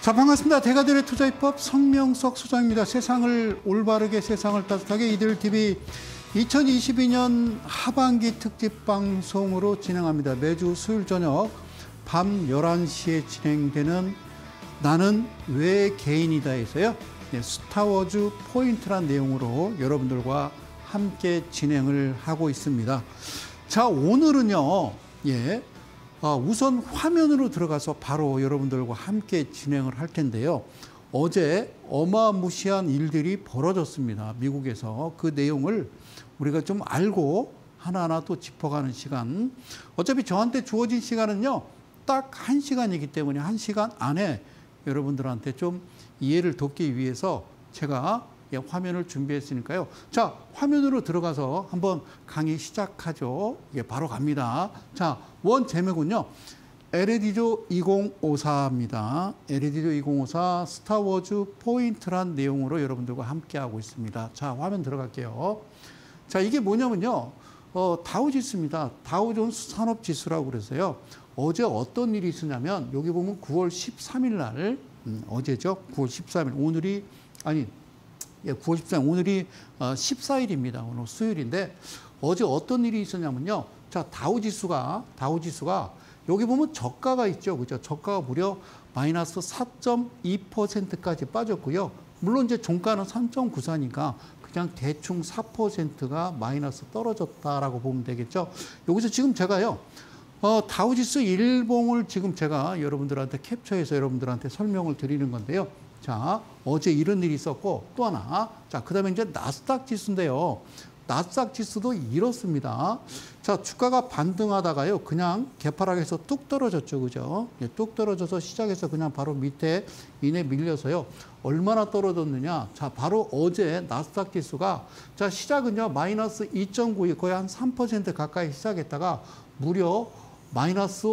자, 반갑습니다. 대가들의 투자입법 성명석 소장입니다. 세상을 올바르게, 세상을 따뜻하게 이들TV 2022년 하반기 특집 방송으로 진행합니다. 매주 수요일 저녁 밤 11시에 진행되는 나는 왜 개인이다에서요. 스타워즈 포인트란 내용으로 여러분들과 함께 진행을 하고 있습니다. 자, 오늘은요. 우선 화면으로 들어가서 바로 여러분들과 함께 진행을 할 텐데요. 어제 어마무시한 일들이 벌어졌습니다. 미국에서. 그 내용을 우리가 좀 알고 하나하나 또 짚어가는 시간. 어차피 저한테 주어진 시간은요. 딱 1시간이기 때문에 1시간 안에 여러분들한테 좀 이해를 돕기 위해서 제가 화면을 준비했으니까요. 자, 화면으로 들어가서 한번 강의 시작하죠. 바로 갑니다. 자, 원 제목은요. 에르디조 2054입니다. 에르디조 2054 스타워즈 포인트란 내용으로 여러분들과 함께하고 있습니다. 자, 화면 들어갈게요. 자, 이게 뭐냐면요. 다우지수입니다. 다우존스 산업지수라고 그래서요. 어제 어떤 일이 있었냐면 여기 보면 9월 13일 날 어제죠. 9월 13일 오늘이 9월 13일 오늘이 14일입니다. 오늘 수요일인데 어제 어떤 일이 있었냐면요. 자, 다우지수가 여기 보면 저가가 있죠. 그죠? 저가가 무려 마이너스 4.2%까지 빠졌고요. 물론 이제 종가는 3.94니까 그냥 대충 4%가 마이너스 떨어졌다라고 보면 되겠죠. 여기서 지금 제가요. 다우지수 일봉을 지금 제가 여러분들한테 캡처해서 여러분들한테 설명을 드리는 건데요. 자, 어제 이런 일이 있었고 또 하나. 자, 그다음에 이제 나스닥 지수인데요. 나스닥 지수도 이렇습니다. 자, 주가가 반등하다가요. 그냥 개파락에서 뚝 떨어졌죠. 그죠? 뚝 떨어져서 시작해서 그냥 바로 밑에 이내 밀려서요. 얼마나 떨어졌느냐? 자, 바로 어제 나스닥 지수가 자, 시작은요. 마이너스 2.92 거의 한 3% 가까이 시작했다가 무려 마이너스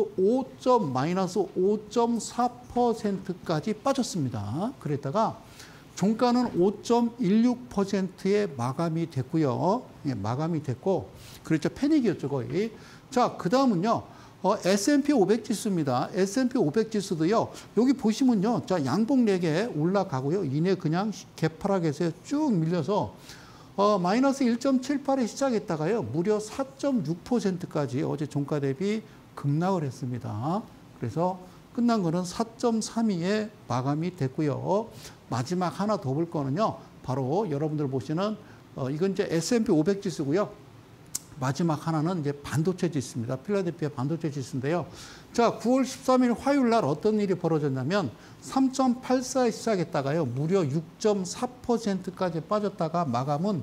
5.4%까지 빠졌습니다. 그랬다가 종가는 5.16%에 마감이 됐고요. 마감이 됐고, 그렇죠. 패닉이었죠, 거의. 자, 그 다음은요. S&P 500 지수입니다. S&P 500 지수도요. 여기 보시면요. 자, 양봉 4개 올라가고요. 이내 그냥 개파락에서 쭉 밀려서 마이너스 1.78에 시작했다가요. 무려 4.6%까지 어제 종가 대비 급락을 했습니다. 그래서 끝난 거는 4.32에 마감이 됐고요. 마지막 하나 더 볼 거는요. 바로 여러분들 보시는 이건 이제 S&P 500 지수고요. 마지막 하나는 이제 반도체 지수입니다. 필라델피아 반도체 지수인데요. 자, 9월 13일 화요일 날 어떤 일이 벌어졌냐면 3.84에 시작했다가요. 무려 6.4%까지 빠졌다가 마감은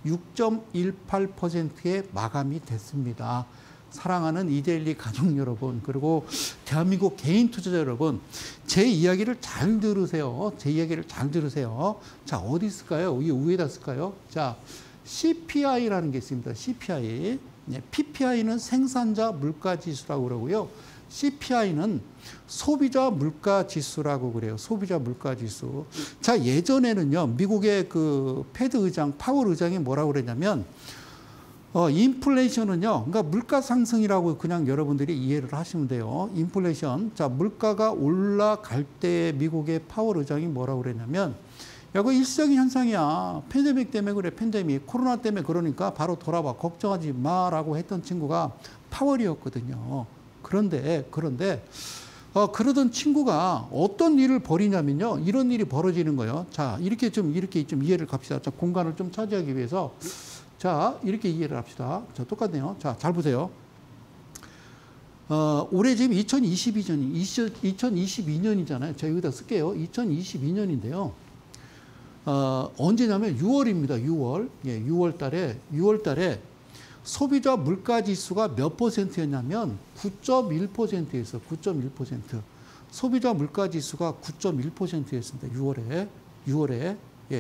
6.18%에 마감이 됐습니다. 사랑하는 이데일리 가족 여러분, 그리고 대한민국 개인 투자자 여러분, 제 이야기를 잘 들으세요. 제 이야기를 잘 들으세요. 자, 어디 있을까요? 위에다 쓸까요? 자, CPI라는 게 있습니다. CPI. PPI는 생산자 물가 지수라고 그러고요. CPI는 소비자 물가 지수라고 그래요. 소비자 물가 지수. 자, 예전에는요, 미국의 그 패드 의장, 파월 의장이 뭐라고 그랬냐면, 인플레이션은요, 그러니까 물가 상승이라고 그냥 여러분들이 이해를 하시면 돼요. 인플레이션. 자, 물가가 올라갈 때 미국의 파월 의장이 뭐라고 그랬냐면, 야, 그 일시적인 현상이야. 팬데믹 때문에 그래, 팬데믹. 코로나 때문에 그러니까 바로 돌아와. 걱정하지 마라고 했던 친구가 파월이었거든요. 그런데, 그러던 친구가 어떤 일을 벌이냐면요. 이런 일이 벌어지는 거예요. 자, 이렇게 좀 이해를 갑시다. 자, 공간을 좀 차지하기 위해서. 자, 이렇게 이해를 합시다. 자, 똑같네요. 자, 잘 보세요. 올해 지금 2022년이잖아요. 제가 여기다 쓸게요. 2022년인데요. 언제냐면 6월입니다. 6월. 6월 달에 소비자 물가 지수가 몇 %였냐면 9.1%였어요. 9.1%. 소비자 물가 지수가 9.1%였습니다. 6월에.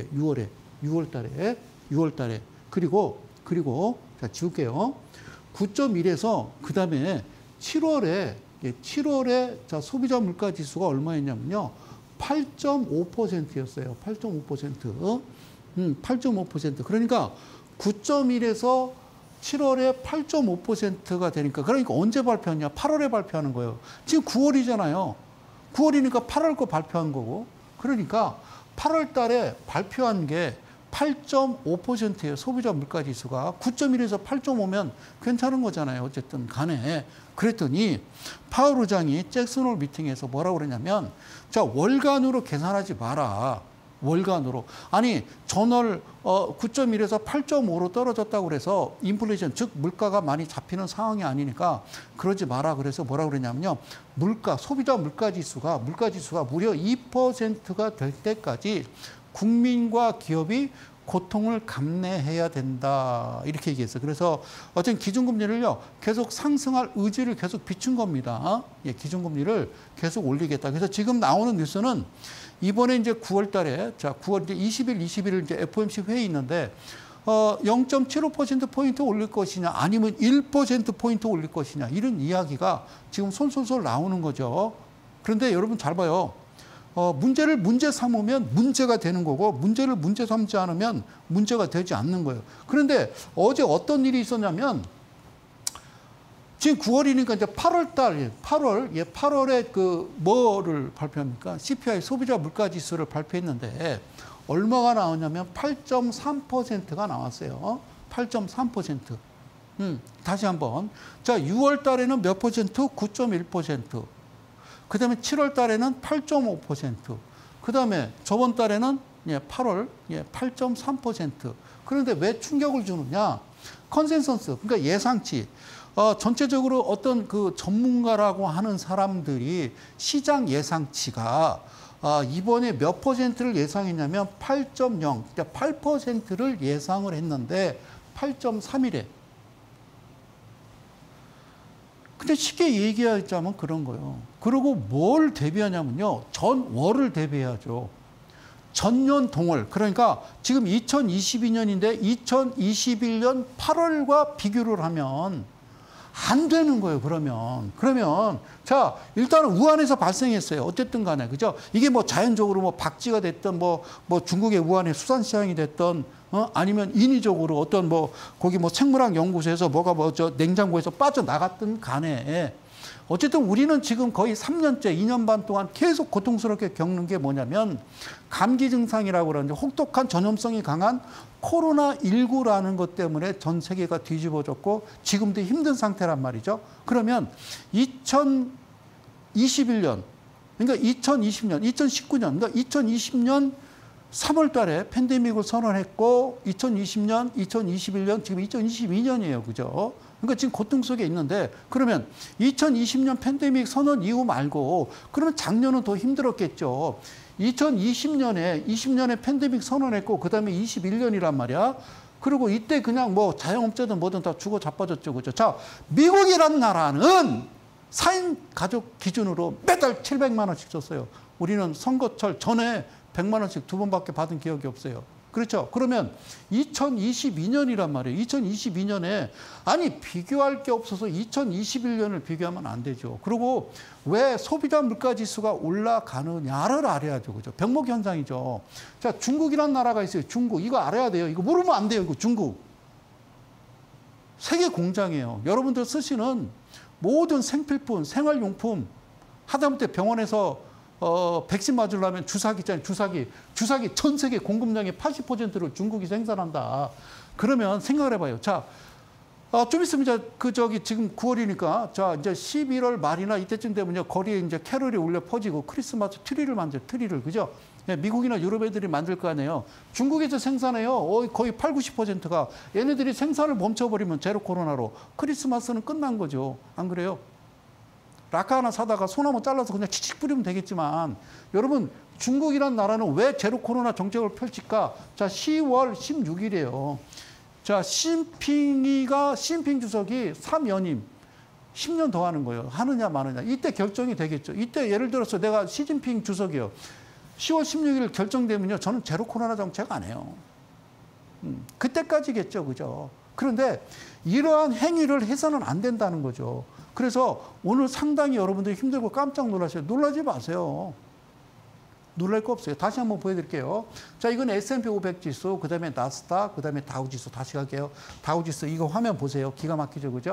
6월 달에. 그리고 자, 지울게요. 9.1에서 그다음에 7월에 자, 소비자 물가 지수가 얼마였냐면요. 8.5%였어요. 8.5%. 8.5%. 그러니까 9.1에서 7월에 8.5%가 되니까. 그러니까 언제 발표하냐? 8월에 발표하는 거예요. 지금 9월이잖아요. 9월이니까 8월 거 발표한 거고. 그러니까 8월 달에 발표한 게 8.5%예요. 소비자 물가지수가. 9.1에서 8.5면 괜찮은 거잖아요. 어쨌든 간에. 그랬더니 파월 의장이 잭슨 홀 미팅에서 뭐라고 그러냐면 자, 월간으로 계산하지 마라. 월간으로. 아니, 전월 9.1에서 8.5로 떨어졌다고 그래서 인플레이션, 즉 물가가 많이 잡히는 상황이 아니니까 그러지 마라. 그래서 뭐라고 그러냐면요. 물가, 소비자 물가지수가 무려 2%가 될 때까지 국민과 기업이 고통을 감내해야 된다. 이렇게 얘기했어요. 그래서 어쨌든 기준금리를요, 계속 상승할 의지를 계속 비춘 겁니다. 예, 기준금리를 계속 올리겠다. 그래서 지금 나오는 뉴스는 이번에 이제 9월 달에, 자, 9월 이제 20일, 21일 이제 FOMC 회의 있는데, 0.75%포인트 올릴 것이냐, 아니면 1%포인트 올릴 것이냐, 이런 이야기가 지금 솔솔솔 나오는 거죠. 그런데 여러분 잘 봐요. 문제를 문제 삼으면 문제가 되는 거고 문제를 문제 삼지 않으면 문제가 되지 않는 거예요. 그런데 어제 어떤 일이 있었냐면 지금 9월이니까 이제 8월 달, 8월에 그 뭐를 발표합니까? CPI 소비자 물가 지수를 발표했는데 얼마가 나왔냐면 8.3%가 나왔어요. 8.3%. 다시 한번. 자, 6월 달에는 몇 퍼센트? 9.1%. 그 다음에 7월 달에는 8.5%. 그 다음에 저번 달에는 8월 8.3%. 그런데 왜 충격을 주느냐? 컨센서스, 그러니까 예상치. 전체적으로 어떤 그 전문가라고 하는 사람들이 시장 예상치가 이번에 몇 퍼센트를 예상했냐면 8.0, 그러니까 8%를 예상을 했는데 8.3이래. 근데 쉽게 얘기하자면 그런 거예요. 그리고 뭘 대비하냐면요. 전월을 대비해야죠. 전년 동월. 그러니까 지금 2022년인데 2021년 8월과 비교를 하면 안 되는 거예요, 그러면. 자, 일단은 우한에서 발생했어요. 어쨌든 간에. 그죠? 이게 뭐 자연적으로 뭐 박쥐가 됐던 뭐 중국의 우한의 수산시장이 됐던 아니면 인위적으로 어떤 뭐 거기 뭐 생물학 연구소에서 뭐가 뭐 저 냉장고에서 빠져나갔던 간에 어쨌든 우리는 지금 거의 3년째, 2년 반 동안 계속 고통스럽게 겪는 게 뭐냐면 감기 증상이라고 그러는데 혹독한 전염성이 강한 코로나19라는 것 때문에 전 세계가 뒤집어졌고 지금도 힘든 상태란 말이죠. 그러면 2021년, 그러니까 2020년, 2019년, 그러니까 2020년 3월 달에 팬데믹을 선언했고 2020년, 2021년, 지금 2022년이에요. 그죠? 그러니까 지금 고통 속에 있는데 그러면 2020년 팬데믹 선언 이후 말고 그러면 작년은 더 힘들었겠죠. 2020년에 팬데믹 선언했고 그다음에 21년이란 말이야. 그리고 이때 그냥 뭐 자영업자든 뭐든 다 죽어 자빠졌죠. 그죠? 자, 미국이란 나라는 4인 가족 기준으로 매달 700만 원씩 줬어요. 우리는 선거철 전에 100만 원씩 2번밖에 받은 기억이 없어요. 그렇죠? 그러면 2022년이란 말이에요. 2022년에 아니 비교할 게 없어서 2021년을 비교하면 안 되죠. 그리고 왜 소비자 물가지수가 올라가느냐를 알아야죠. 그죠? 병목 현상이죠. 자, 중국이란 나라가 있어요. 중국. 이거 알아야 돼요. 이거 모르면 안 돼요. 이거 중국. 세계 공장이에요. 여러분들 쓰시는 모든 생필품, 생활용품 하다못해 병원에서 백신 맞으려면 주사기 있잖아요. 주사기 전 세계 공급량의 80%를 중국이 생산한다. 그러면 생각을 해봐요. 자, 좀 있으면 이제 지금 9월이니까 자 이제 11월 말이나 이때쯤 되면요 거리에 이제 캐럴이 울려 퍼지고 크리스마스 트리를 만들 트리를 그죠? 예, 미국이나 유럽 애들이 만들 거 아니에요. 중국에서 생산해요. 거의 8, 90%가 얘네들이 생산을 멈춰버리면 제로 코로나로 크리스마스는 끝난 거죠. 안 그래요? 라카 하나 사다가 소나무 잘라서 그냥 치칙 뿌리면 되겠지만 여러분 중국이란 나라는 왜 제로 코로나 정책을 펼칠까? 자, 10월 16일이에요. 자, 시진핑 주석이 3연임 10년 더 하는 거예요. 하느냐 마느냐. 이때 결정이 되겠죠. 이때 예를 들어서 내가 시진핑 주석이요. 10월 16일 결정되면요. 저는 제로 코로나 정책 안 해요. 그때까지겠죠. 그죠? 그런데 이러한 행위를 해서는 안 된다는 거죠. 그래서 오늘 상당히 여러분들이 힘들고 깜짝 놀라셔요. 놀라지 마세요. 놀랄 거 없어요. 다시 한번 보여드릴게요. 자, 이건 S&P 500 지수, 그 다음에 나스닥, 그 다음에 다우지수. 다시 갈게요. 다우지수, 이거 화면 보세요. 기가 막히죠, 그죠?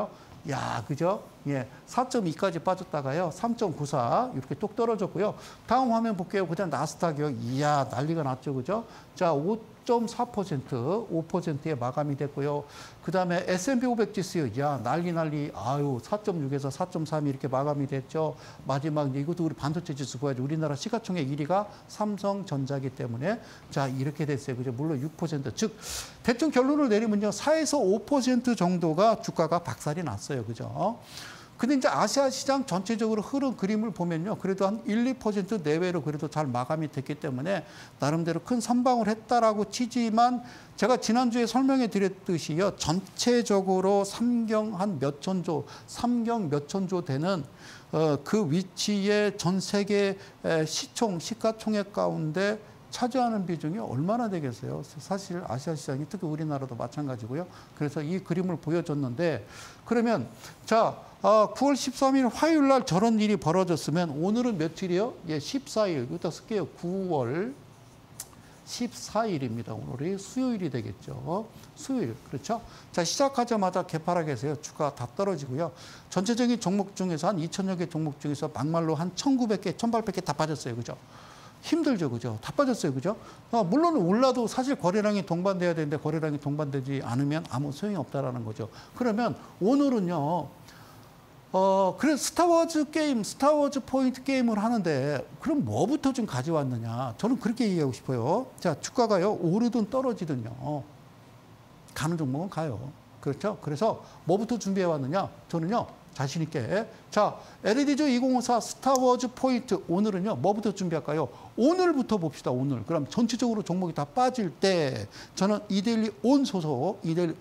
야, 그죠? 예, 4.2까지 빠졌다가요, 3.94 이렇게 뚝 떨어졌고요. 다음 화면 볼게요. 그냥 나스닥이요. 이야, 난리가 났죠, 그죠? 자, 5.4%, 5%에 마감이 됐고요. 그 다음에 S&P 500 지수요. 야, 난리. 아유, 4.6에서 4.3 이렇게 마감이 됐죠. 마지막 이것도 우리 반도체 지수 보야죠. 우리나라 시가총액 1위가 삼성전자기 때문에 자, 이렇게 됐어요. 그죠? 물론 6%. 즉, 대충 결론을 내리면요, 4에서 5% 정도가 주가가 박살이 났어요. 그죠? 근데 이제 아시아 시장 전체적으로 흐른 그림을 보면요, 그래도 한 1, 2% 내외로 그래도 잘 마감이 됐기 때문에 나름대로 큰 선방을 했다라고 치지만 제가 지난주에 설명해 드렸듯이요, 전체적으로 삼경 한 몇천조, 삼경 몇천조 되는 그 위치에 전 세계 시가총액 가운데 차지하는 비중이 얼마나 되겠어요? 사실 아시아 시장이 특히 우리나라도 마찬가지고요. 그래서 이 그림을 보여줬는데 그러면 자 9월 13일 화요일 날 저런 일이 벌어졌으면 오늘은 며칠이요? 예, 14일. 여기다 쓸게요. 9월 14일입니다. 오늘이 수요일이 되겠죠. 수요일. 그렇죠? 자, 시작하자마자 개파락에서요, 주가가 다 떨어지고요. 전체적인 종목 중에서 한 2천여 개 종목 중에서 막말로 한 1,900개, 1,800개 다 빠졌어요. 그죠? 힘들죠, 그죠? 다 빠졌어요, 그죠? 물론 올라도 사실 거래량이 동반돼야 되는데 거래량이 동반되지 않으면 아무 소용이 없다라는 거죠. 그러면 오늘은요, 그래 스타워즈 게임, 스타워즈 포인트 게임을 하는데 그럼 뭐부터 좀 가져왔느냐? 저는 그렇게 얘기하고 싶어요. 자, 주가가요, 오르든 떨어지든요, 가는 종목은 가요. 그렇죠? 그래서 뭐부터 준비해 왔느냐? 저는요, 자신 있게. 자, LED조 2054 스타워즈 포인트. 오늘은요, 뭐부터 준비할까요? 오늘부터 봅시다, 오늘. 그럼 전체적으로 종목이 다 빠질 때 저는 이데일리 온 소속,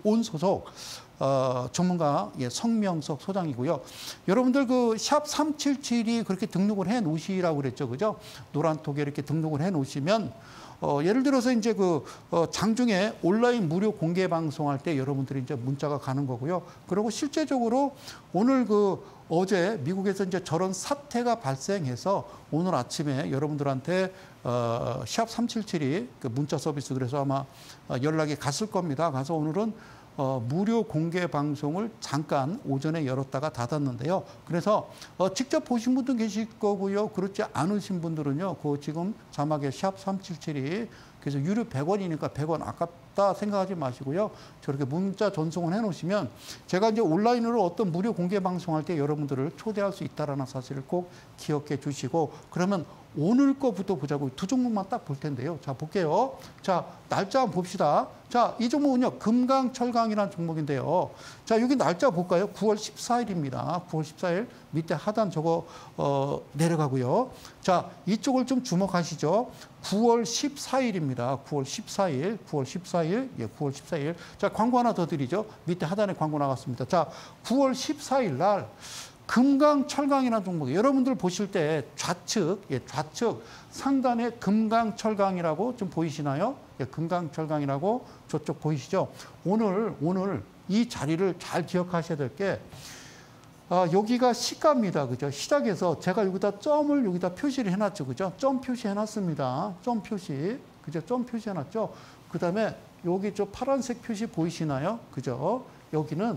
전문가, 예, 성명석 소장이고요. 여러분들 그 샵 377이 그렇게 등록을 해 놓으시라고 그랬죠. 그죠? 노란톡에 이렇게 등록을 해 놓으시면 예를 들어서 이제 장중에 온라인 무료 공개 방송할 때 여러분들이 이제 문자가 가는 거고요. 그리고 실제적으로 오늘 어제 미국에서 이제 저런 사태가 발생해서 오늘 아침에 여러분들한테 샵 377이 그 문자 서비스, 그래서 아마 연락이 갔을 겁니다. 가서 오늘은 무료 공개 방송을 잠깐 오전에 열었다가 닫았는데요. 그래서 직접 보신 분도 계실 거고요. 그렇지 않으신 분들은요, 지금 자막에 샵 377이 그래서 유료 100원이니까 100원 아깝다 생각하지 마시고요. 저렇게 문자 전송을 해놓으시면 제가 이제 온라인으로 어떤 무료 공개 방송할 때 여러분들을 초대할 수 있다라는 사실을 꼭 기억해 주시고, 그러면 오늘 거부터 보자고. 두 종목만 딱 볼 텐데요. 자, 볼게요. 자, 날짜 한번 봅시다. 자, 이 종목은요, 금강철강이라는 종목인데요. 자, 여기 날짜 볼까요? 9월 14일입니다. 9월 14일 밑에 하단 저거 내려가고요. 자, 이쪽을 좀 주목하시죠. 9월 14일입니다. 9월 14일, 9월 14일, 예, 9월 14일. 자, 광고 하나 더 드리죠. 밑에 하단에 광고 나갔습니다. 자, 9월 14일 날 금강철강이라는 종목, 여러분들 보실 때 좌측, 예, 좌측 상단에 금강철강이라고 좀 보이시나요? 예, 금강철강이라고 저쪽 보이시죠? 오늘 이 자리를 잘 기억하셔야 될 게, 여기가 시가입니다. 그죠? 시작해서 제가 여기다 점을 여기다 표시를 해놨죠. 그죠? 점 표시 해놨습니다. 점 표시. 그죠? 점 표시 해놨죠? 그 다음에 여기 저 파란색 표시 보이시나요? 그죠? 여기는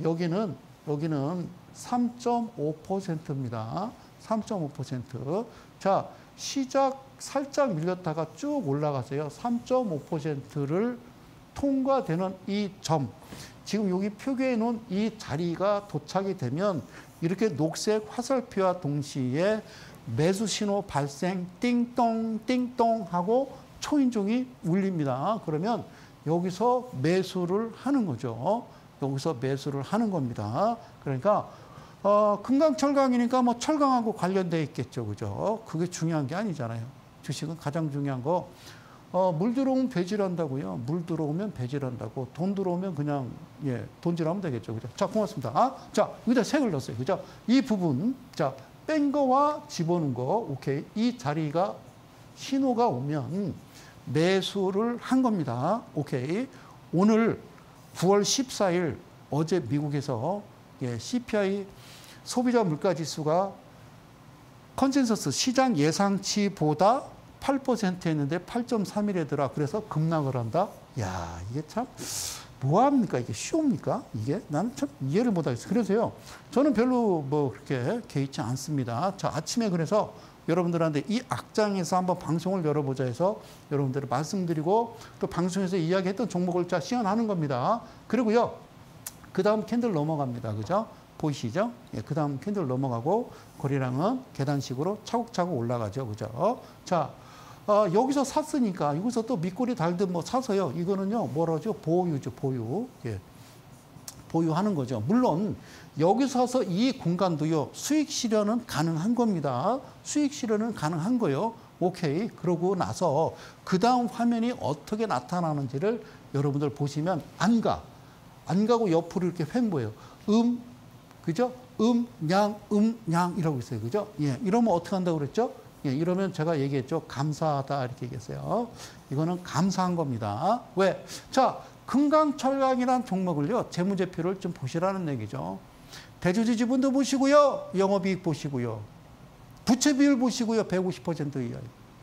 3.5%입니다. 3.5%. 자, 시작 살짝 밀렸다가 쭉 올라가세요. 3.5%를 통과되는 이 점. 지금 여기 표기해 놓은 이 자리가 도착이 되면 이렇게 녹색 화살표와 동시에 매수 신호 발생 띵동 띵동 하고 초인종이 울립니다. 그러면 여기서 매수를 하는 거죠. 여기서 매수를 하는 겁니다. 그러니까 금강철강이니까 뭐 철강하고 관련돼 있겠죠. 그죠? 그게 중요한 게 아니잖아요. 주식은 가장 중요한 거, 물 들어오면 배질한다고요. 물 들어오면 배질한다고. 돈 들어오면 그냥, 예, 돈질하면 되겠죠. 그죠? 자, 고맙습니다. 자, 여기다 색을 넣었어요. 그죠? 이 부분, 자, 뺀 거와 집어넣은 거, 오케이. 이 자리가 신호가 오면 매수를 한 겁니다. 오케이. 오늘 9월 14일 어제 미국에서, 예, CPI 소비자 물가 지수가 컨센서스 시장 예상치보다 8% 했는데 8.3이래더라. 그래서 급락을 한다. 야, 이게 참 뭐합니까? 이게 쇼입니까? 이게? 나는 참 이해를 못하겠어요. 그래서요, 저는 별로 뭐 그렇게 개의치 않습니다. 자, 아침에 그래서 여러분들한테 이 악장에서 한번 방송을 열어보자 해서 여러분들을 말씀드리고 또 방송에서 이야기했던 종목을 자 시연하는 겁니다. 그리고요, 그 다음 캔들 넘어갑니다. 그죠? 보이시죠? 예, 그 다음 캔들 넘어가고 거래량은 계단식으로 차곡차곡 올라가죠. 그죠? 자, 여기서 샀으니까 여기서 또 밑꼬리 달듯 뭐 사서요. 이거는요, 뭐라죠? 보유죠, 보유. 예. 보유하는 거죠. 물론 여기서 사서 이 공간도요, 수익 실현은 가능한 겁니다. 수익 실현은 가능한 거요. 오케이. 그러고 나서 그 다음 화면이 어떻게 나타나는지를 여러분들 보시면 안 가고 옆으로 이렇게 횡보해요. 그죠? 양 이라고 있어요. 그죠? 예. 이러면 어떻게 한다고 그랬죠? 예. 이러면 제가 얘기했죠. 감사하다 이렇게 얘기했어요. 이거는 감사한 겁니다. 왜? 자, 금강철강이라는 종목을요, 재무제표를 좀 보시라는 얘기죠. 대주주 지분도 보시고요, 영업이익 보시고요, 부채 비율 보시고요, 150% 이하요.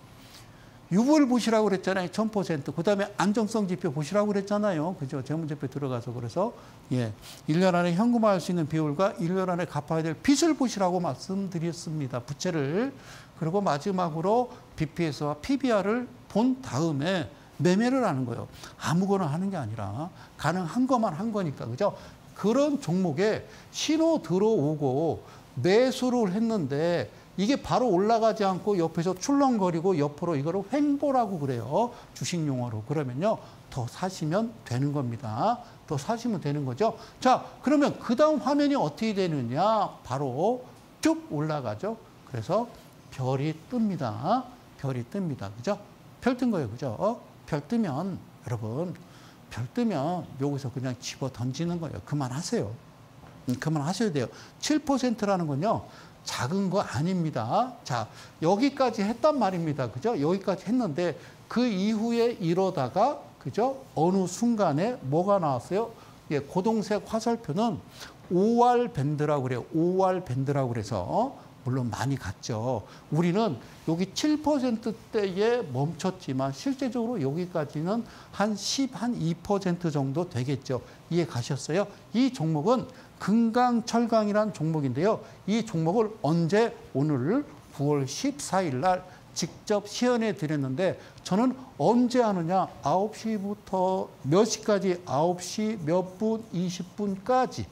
유보를 보시라고 그랬잖아요, 1000%. 그 다음에 안정성 지표 보시라고 그랬잖아요. 그죠? 재무제표 들어가서. 그래서, 예. 1년 안에 현금화할 수 있는 비율과 1년 안에 갚아야 될 빚을 보시라고 말씀드렸습니다. 부채를. 그리고 마지막으로 BPS와 PBR을 본 다음에 매매를 하는 거예요. 아무거나 하는 게 아니라 가능한 것만 한 거니까. 그죠? 그런 종목에 신호 들어오고 매수를 했는데 이게 바로 올라가지 않고 옆에서 출렁거리고 옆으로 이거를 횡보라고 그래요. 주식 용어로. 그러면요, 더 사시면 되는 겁니다. 더 사시면 되는 거죠. 자, 그러면 그 다음 화면이 어떻게 되느냐? 바로 쭉 올라가죠. 그래서 별이 뜹니다. 별이 뜹니다. 그죠? 별 뜬 거예요. 그죠? 별 뜨면, 여러분, 별 뜨면 여기서 그냥 집어 던지는 거예요. 그만하세요. 그만하셔야 돼요. 7%라는 건요, 작은 거 아닙니다. 자, 여기까지 했단 말입니다. 그죠? 여기까지 했는데 그 이후에 이러다가, 그죠? 어느 순간에 뭐가 나왔어요? 예, 고동색 화살표는 OR 밴드라고 그래요. OR 밴드라고 그래서 물론 많이 갔죠. 우리는 여기 7%대에 멈췄지만 실제적으로 여기까지는 한 2% 정도 되겠죠. 이해 가셨어요? 이 종목은 금강철강이라는 종목인데요. 이 종목을 언제? 오늘 9월 14일 날 직접 시연해 드렸는데 저는 언제 하느냐? 9시부터 몇 시까지? 9시 몇 분? 20분까지.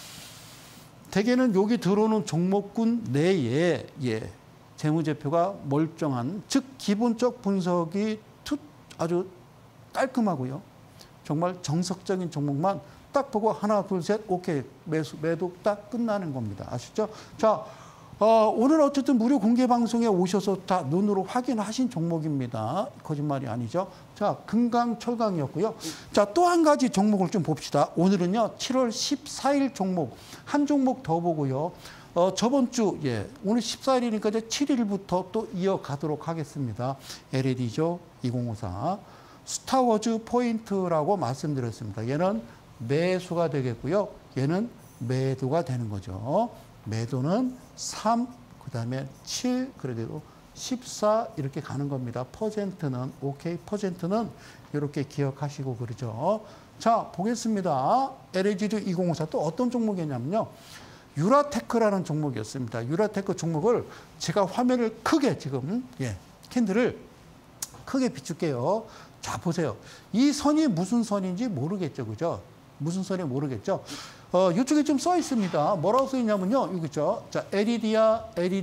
대개는 여기 들어오는 종목군 내에, 예, 재무제표가 멀쩡한, 즉 기본적 분석이 아주 깔끔하고요. 정말 정석적인 종목만 딱 보고 하나, 둘, 셋, 오케이, 매도 딱 끝나는 겁니다. 아시죠? 자, 오늘 어쨌든 무료 공개 방송에 오셔서 다 눈으로 확인하신 종목입니다. 거짓말이 아니죠. 자, 금강철강이었고요. 자, 또 한 가지 종목을 좀 봅시다. 오늘은요, 7월 14일 종목, 한 종목 더 보고요. 저번 주, 예, 오늘 14일이니까 이제 7일부터 또 이어가도록 하겠습니다. LED죠. 2054. 스타워즈 포인트라고 말씀드렸습니다. 얘는 매수가 되겠고요. 얘는 매도가 되는 거죠. 매도는 3, 그 다음에 7, 그래도 14 이렇게 가는 겁니다. 퍼센트는, 오케이, 퍼센트는 이렇게 기억하시고 그러죠. 자, 보겠습니다. LG주 2054 또 어떤 종목이냐면요. 유라테크라는 종목이었습니다. 유라테크 종목을 제가 화면을 크게 지금, 예, 캔들을 크게 비출게요. 자, 보세요. 이 선이 무슨 선인지 모르겠죠. 그죠? 무슨 선인지 모르겠죠. 이쪽에 좀 써 있습니다. 뭐라고 써 있냐면요. 이거 있죠. 자, LED야,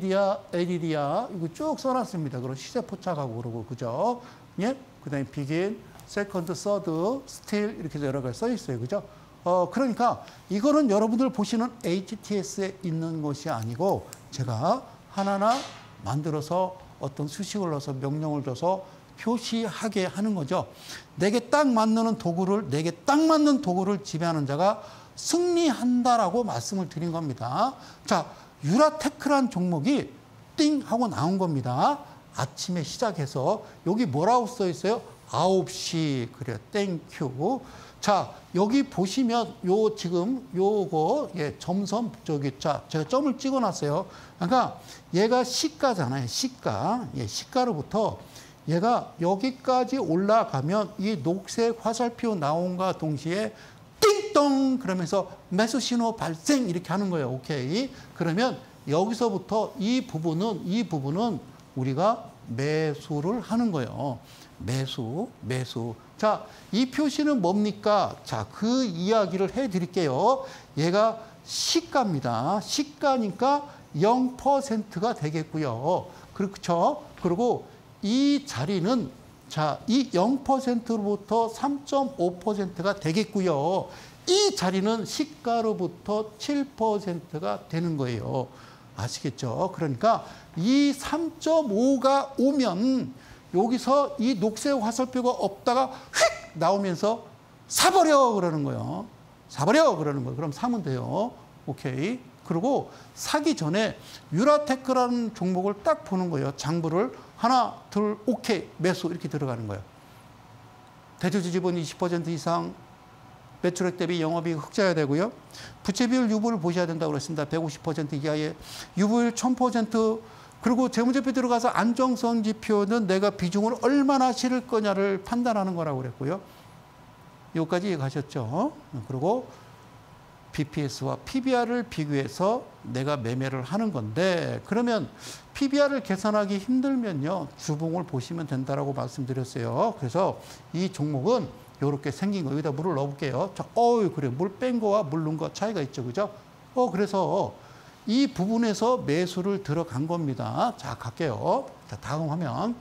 이거 쭉 써놨습니다. 그럼 시세 포착하고 그러고, 그죠? 예? 그 다음에 비긴, 세컨드, 서드, 스틸, 이렇게 여러 가지 써 있어요. 그죠? 그러니까 이거는 여러분들 보시는 HTS에 있는 것이 아니고 제가 하나하나 만들어서 어떤 수식을 넣어서 명령을 줘서 표시하게 하는 거죠. 내게 딱 맞는 도구를 지배하는 자가 승리한다라고 말씀을 드린 겁니다. 자, 유라테크란 종목이 띵 하고 나온 겁니다. 아침에 시작해서 여기 뭐라고 써 있어요? 9시. 그래요. 땡큐. 자, 여기 보시면 요 지금 요거, 예, 점선 저기, 자, 제가 점을 찍어 놨어요. 그러니까 얘가 시가잖아요. 시가. 예, 시가로부터 얘가 여기까지 올라가면 이 녹색 화살표 나온과 동시에 띵동 그러면서 매수 신호 발생 이렇게 하는 거예요. 오케이. 그러면 여기서부터 이 부분은 우리가 매수를 하는 거예요. 매수. 자, 이 표시는 뭡니까? 자, 그 이야기를 해 드릴게요. 얘가 시가입니다. 시가니까 0%가 되겠고요. 그렇죠? 그리고 이 자리는 자, 이 0%로부터 3.5%가 되겠고요. 이 자리는 시가로부터 7%가 되는 거예요. 아시겠죠? 그러니까 이 3.5가 오면 여기서 이 녹색 화살표가 없다가 휙 나오면서 사버려 그러는 거예요. 사버려 그러는 거예요. 그럼 사면 돼요. 오케이. 그리고 사기 전에 유라테크라는 종목을 딱 보는 거예요. 장부를 하나, 둘, 오케이, 매수 이렇게 들어가는 거예요. 대주주 지분 20% 이상, 매출액 대비 영업이익 흑자여야 되고요. 부채 비율 유보를 보셔야 된다고 그랬습니다. 150% 이하의 유보율 1000%. 그리고 재무제표 들어가서 안정성 지표는 내가 비중을 얼마나 실을 거냐를 판단하는 거라고 그랬고요. 여기까지 가셨죠. 그리고 BPS와 PBR을 비교해서 내가 매매를 하는 건데 그러면 PBR을 계산하기 힘들면요. 주봉을 보시면 된다라고 말씀드렸어요. 그래서 이 종목은 이렇게 생긴 거 여기다 물을 넣어볼게요. 자, 그래. 물 뺀 거와 물 넣은 거 차이가 있죠. 그죠? 그래서 이 부분에서 매수를 들어간 겁니다. 자, 갈게요. 자, 다음 화면.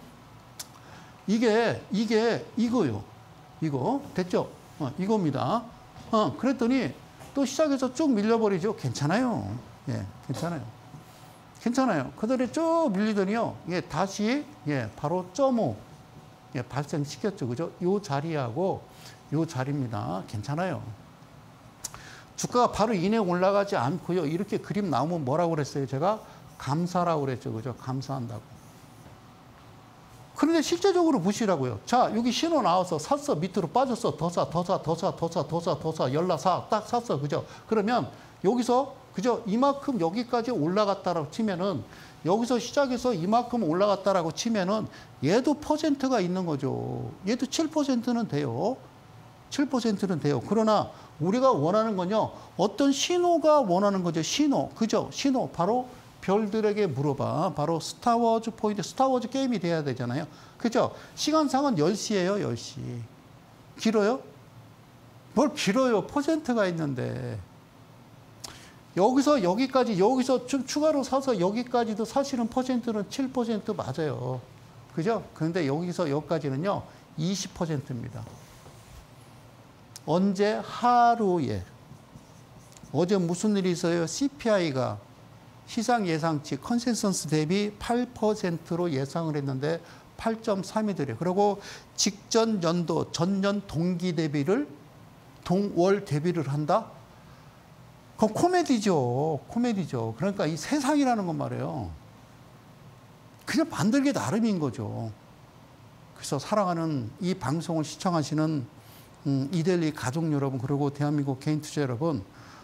이게 이거요. 이거. 됐죠? 이겁니다. 그랬더니 또 시작해서 쭉 밀려버리죠. 괜찮아요. 예, 괜찮아요. 괜찮아요. 그들이 쭉 밀리더니요. 예, 다시, 예, 바로 0.5. 예, 발생시켰죠. 그죠? 요 자리하고 요 자리입니다. 괜찮아요. 주가가 바로 이내 올라가지 않고요. 이렇게 그림 나오면 뭐라고 그랬어요? 제가 감사라고 그랬죠. 그죠? 감사한다고. 그런데 실제적으로 보시라고요. 자, 여기 신호 나와서 샀어. 밑으로 빠졌어. 더 사. 열라 사. 딱 샀어. 그죠? 그러면 여기서, 그죠? 이만큼 여기까지 올라갔다라고 치면은 여기서 시작해서 이만큼 올라갔다라고 치면은 얘도 퍼센트가 있는 거죠. 얘도 7%는 돼요. 7%는 돼요. 그러나 우리가 원하는 건요. 어떤 신호가 원하는 거죠. 신호. 그죠? 신호. 바로 별들에게 물어봐. 바로 스타워즈 포인트, 스타워즈 게임이 돼야 되잖아요. 그죠? 시간상은 10시예요, 10시. 길어요? 뭘 길어요? 퍼센트가 있는데. 여기서 여기까지, 여기서 좀 추가로 사서 여기까지도 사실은 퍼센트는 7% 맞아요. 그죠? 그런데 여기서 여기까지는요, 20%입니다. 언제? 하루에. 어제 무슨 일이 있어요? CPI가 시장 예상치 컨센서스 대비 8%로 예상을 했는데 8.3이더래요. 그리고 직전 연도 전년 동기 대비를 동월 대비를 한다? 그건 코미디죠. 코미디죠. 그러니까 이 세상이라는 건 말이에요. 그냥 만들기 나름인 거죠. 그래서 사랑하는 이 방송을 시청하시는 이데일리 가족 여러분 그리고 대한민국 개인 투자 여러분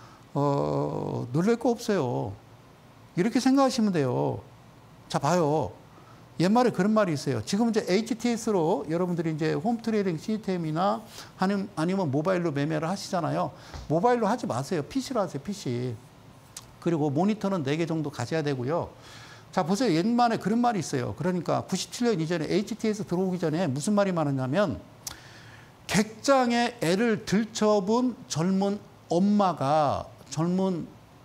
놀랄 거 없어요. 이렇게 생각하시면 돼요. 자, 봐요. 옛말에 그런 말이 있어요. 지금 이제 HTS로 여러분들이 이제 홈 트레이딩 시스템이나 아니면 모바일로 매매를 하시잖아요. 모바일로 하지 마세요. PC로 하세요, PC. 그리고 모니터는 4개 정도 가져야 되고요. 자, 보세요. 옛말에 그런 말이 있어요. 그러니까 97년 이전에 HTS 들어오기 전에 무슨 말이 많았냐면 객장에 애를 들쳐본 젊은 엄마가, 젊은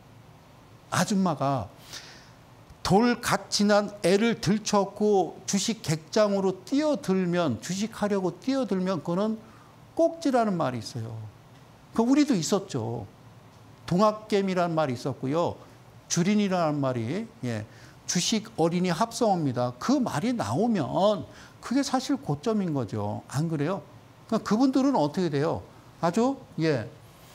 아줌마가 돌 갓 지난 애를 들쳤고 주식 객장으로 뛰어들면, 주식하려고 뛰어들면 그거는 꼭지라는 말이 있어요. 그 우리도 있었죠. 동학개미라는 말이 있었고요. 주린이라는 말이, 예, 주식 어린이 합성어입니다. 그 말이 나오면 그게 사실 고점인 거죠. 안 그래요? 그러니까 그분들은 어떻게 돼요? 아주, 예,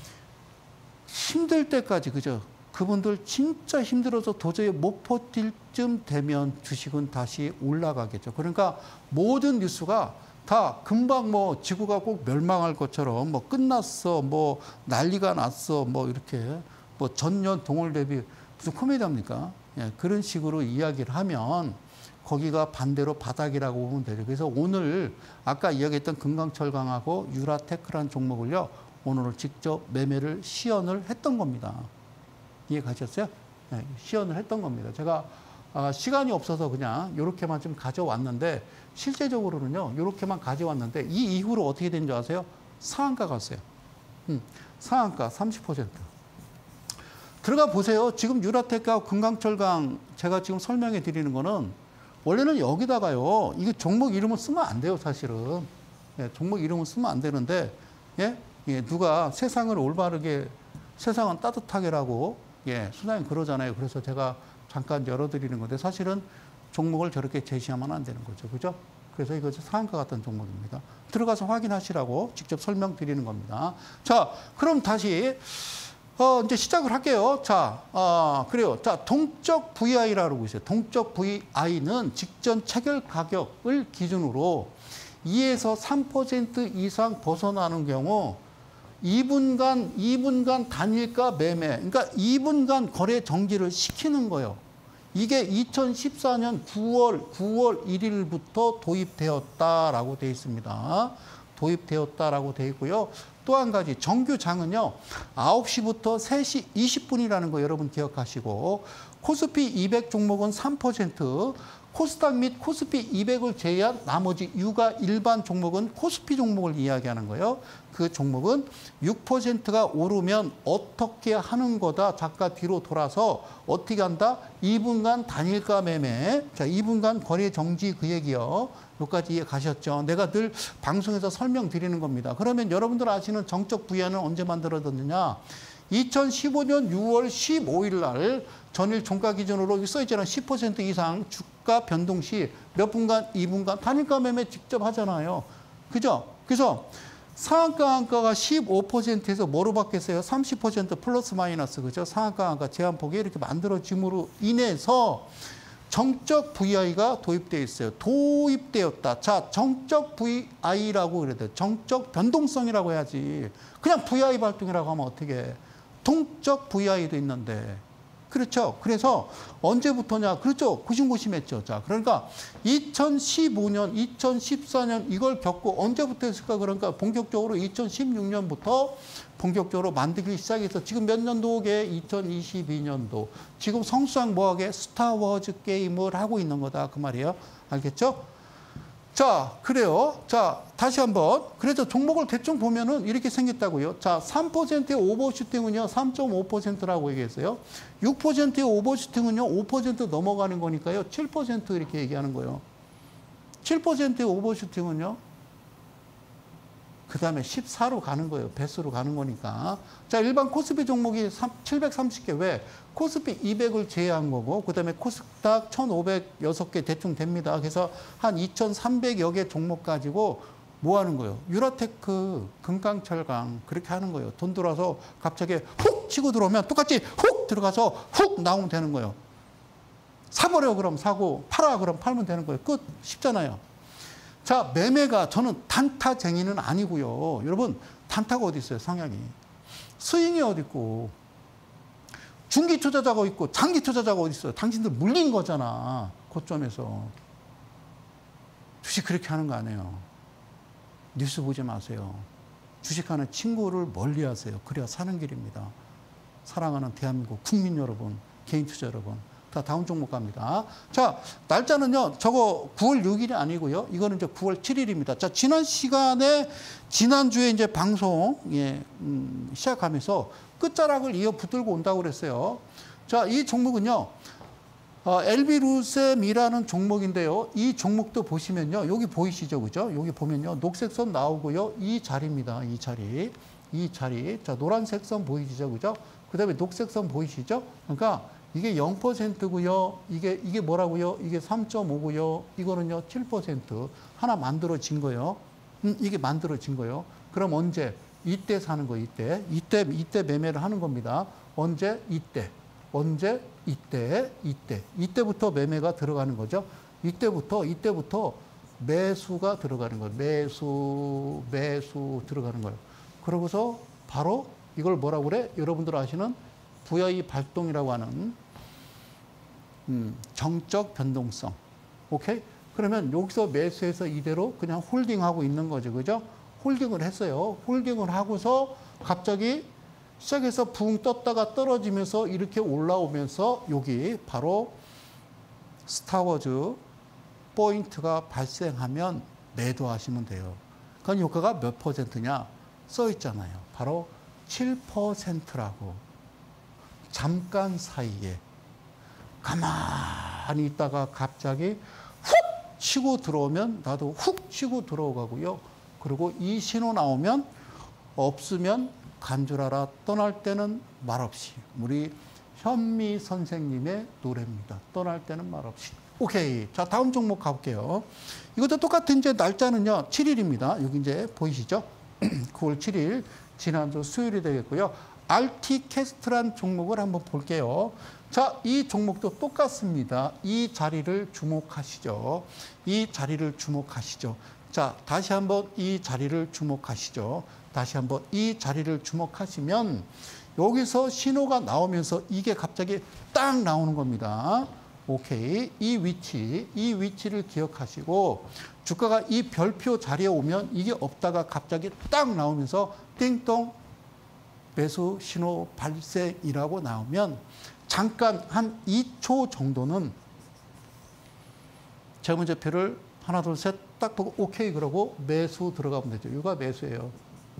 힘들 때까지, 그죠? 그분들 진짜 힘들어서 도저히 못 버틸 쯤 되면 주식은 다시 올라가겠죠. 그러니까 모든 뉴스가 다 금방 뭐 지구가 꼭 멸망할 것처럼 뭐 끝났어, 뭐 난리가 났어, 뭐 이렇게 뭐 전년 동월 대비 무슨 코미디입니까? 예, 그런 식으로 이야기를 하면 거기가 반대로 바닥이라고 보면 되죠. 그래서 오늘 아까 이야기했던 금강철강하고 유라테크라는 종목을요. 오늘은 직접 매매를 시연을 했던 겁니다. 이해 가셨어요? 네, 시연을 했던 겁니다. 제가 시간이 없어서 그냥 이렇게만 좀 가져왔는데 실제적으로는요. 이렇게만 가져왔는데 이 이후로 어떻게 된 줄 아세요? 상한가 갔어요. 상한가 30%. 들어가 보세요. 지금 유라테크하고 금강철강 제가 지금 설명해 드리는 거는 원래는 여기다가요. 이게 종목 이름을 쓰면 안 돼요, 사실은. 예, 종목 이름을 쓰면 안 되는데, 예? 예, 누가 세상을 올바르게, 세상은 따뜻하게라고, 예, 수장님 그러잖아요. 그래서 제가 잠깐 열어드리는 건데, 사실은 종목을 저렇게 제시하면 안 되는 거죠. 그죠? 그래서 이것이 상한가 같은 종목입니다. 들어가서 확인하시라고 직접 설명드리는 겁니다. 자, 그럼 다시, 이제 시작을 할게요. 자, 그래요. 자, 동적 VI라고 있어요. 동적 VI는 직전 체결 가격을 기준으로 2에서 3% 이상 벗어나는 경우 2분간 단일가 매매, 그러니까 2분간 거래 정지를 시키는 거예요. 이게 2014년 9월 1일부터 도입되었다라고 되어 있습니다. 도입되었다라고 되어 있고요. 또 한 가지 정규장은요. 9시부터 3시 20분이라는 거 여러분 기억하시고 코스피 200 종목은 3%, 코스닥 및 코스피 200을 제외한 나머지 유가 일반 종목은 코스피 종목을 이야기하는 거예요. 그 종목은 6%가 오르면 어떻게 하는 거다. 잠깐 뒤로 돌아서 어떻게 한다? 2분간 단일가 매매. 자, 2분간 거래 정지 그 얘기요. 여기까지 이해 가셨죠? 내가 늘 방송에서 설명드리는 겁니다. 그러면 여러분들 아시는 정적 VI는 언제 만들어졌느냐? 2015년 6월 15일 날 전일 종가 기준으로 써있잖아요. 10% 이상 주가 변동 시 몇 분간, 2분간 단일가 매매 직접 하잖아요. 그죠? 그래서 상한가 한가가 15%에서 뭐로 바뀌었어요? 30% 플러스 마이너스. 그죠? 상한가 한가 제한폭이 이렇게 만들어짐으로 인해서 정적 VI가 도입되어 있어요. 도입되었다. 자, 정적 VI라고 그래야 돼요. 정적 변동성이라고 해야지. 그냥 VI 발동이라고 하면 어떻게 해? 동적 VI도 있는데. 그렇죠. 그래서 언제부터냐? 그렇죠. 고심고심했죠. 자, 그러니까 2015년, 2014년 이걸 겪고 언제부터 했을까? 그러니까 본격적으로 2016년부터 본격적으로 만들기 시작해서 지금 몇 년도게? 2022년도. 지금 성수상 뭐하게? 스타워즈 게임을 하고 있는 거다. 그 말이에요. 알겠죠? 자, 그래요. 자, 다시 한번. 그래서 종목을 대충 보면은 이렇게 생겼다고요. 자, 3%의 오버슈팅은요, 3.5%라고 얘기했어요. 6%의 오버슈팅은요, 5% 넘어가는 거니까요, 7% 이렇게 얘기하는 거예요. 7%의 오버슈팅은요, 그 다음에 14로 가는 거예요. 배수로 가는 거니까. 자, 일반 코스피 종목이 730개. 왜? 코스피 200을 제외한 거고, 그 다음에 코스닥 1,506개 대충 됩니다. 그래서 한 2,300여 개 종목 가지고 뭐 하는 거예요? 유라테크, 금강철강 그렇게 하는 거예요. 돈 들어와서 갑자기 훅 치고 들어오면 똑같이 훅 들어가서 훅 나오면 되는 거예요. 사버려 그럼 사고, 팔아 그럼 팔면 되는 거예요. 끝. 쉽잖아요. 자, 매매가 저는 단타쟁이는 아니고요. 여러분, 단타가 어디 있어요, 성향이. 스윙이 어디 있고, 중기 투자자가 있고, 장기 투자자가 어디 있어요. 당신들 물린 거잖아, 고점에서. 주식 그렇게 하는 거 아니에요. 뉴스 보지 마세요. 주식하는 친구를 멀리 하세요. 그래야 사는 길입니다. 사랑하는 대한민국 국민 여러분, 개인 투자 여러분. 자, 다음 종목 갑니다. 자, 날짜는요, 저거 9월 6일이 아니고요. 이거는 이제 9월 7일입니다. 자, 지난 시간에, 지난주에 이제 방송, 시작하면서 끝자락을 이어 붙들고 온다고 그랬어요. 자, 이 종목은요, LB루셈이라는 종목인데요. 이 종목도 보시면요. 여기 보이시죠? 그죠? 여기 보면요. 녹색 선 나오고요. 이 자리입니다. 이 자리. 이 자리. 자, 노란색 선 보이시죠? 그죠? 그 다음에 녹색 선 보이시죠? 그러니까 이게 0%고요. 이게 뭐라고요? 이게 3.5고요. 이거는요, 7%. 하나 만들어진 거예요. 이게 만들어진 거예요. 그럼 언제? 이때 사는 거예요, 이때. 이때 매매를 하는 겁니다. 언제? 이때. 언제? 이때. 이때부터 매매가 들어가는 거죠. 이때부터 매수가 들어가는 거예요. 매수 들어가는 거예요. 그러고서 바로 이걸 뭐라고 그래? 여러분들 아시는 VI 발동이라고 하는 정적 변동성. 오케이? 그러면 여기서 매수해서 이대로 그냥 홀딩하고 있는 거죠. 그죠? 홀딩을 했어요. 홀딩을 하고서 갑자기 시작해서 붕 떴다가 떨어지면서 이렇게 올라오면서 여기 바로 스타워즈 포인트가 발생하면 매도하시면 돼요. 그건 효과가 몇 퍼센트냐? 써 있잖아요. 바로 7%라고. 잠깐 사이에 가만히 있다가 갑자기 훅 치고 들어오면 나도 훅 치고 들어가고요. 그리고 이 신호 나오면 없으면 간 줄 알아 떠날 때는 말없이. 우리 현미 선생님의 노래입니다. 떠날 때는 말없이. 오케이. 자, 다음 종목 가볼게요. 이것도 똑같은 이제 날짜는요, 7일입니다. 여기 이제 보이시죠? 9월 7일. 지난주 수요일이 되겠고요. RT캐스트란 종목을 한번 볼게요. 자, 이 종목도 똑같습니다. 이 자리를 주목하시죠. 이 자리를 주목하시죠. 자, 다시 한번 이 자리를 주목하시죠. 다시 한번 이 자리를 주목하시면 여기서 신호가 나오면서 이게 갑자기 딱 나오는 겁니다. 오케이. 이 위치를 기억하시고 주가가 이 별표 자리에 오면 이게 없다가 갑자기 딱 나오면서 띵동 매수 신호 발생이라고 나오면 잠깐 한 2초 정도는 재무제표를 하나, 둘, 셋 딱 보고 오케이 그러고 매수 들어가면 되죠. 이거 매수예요.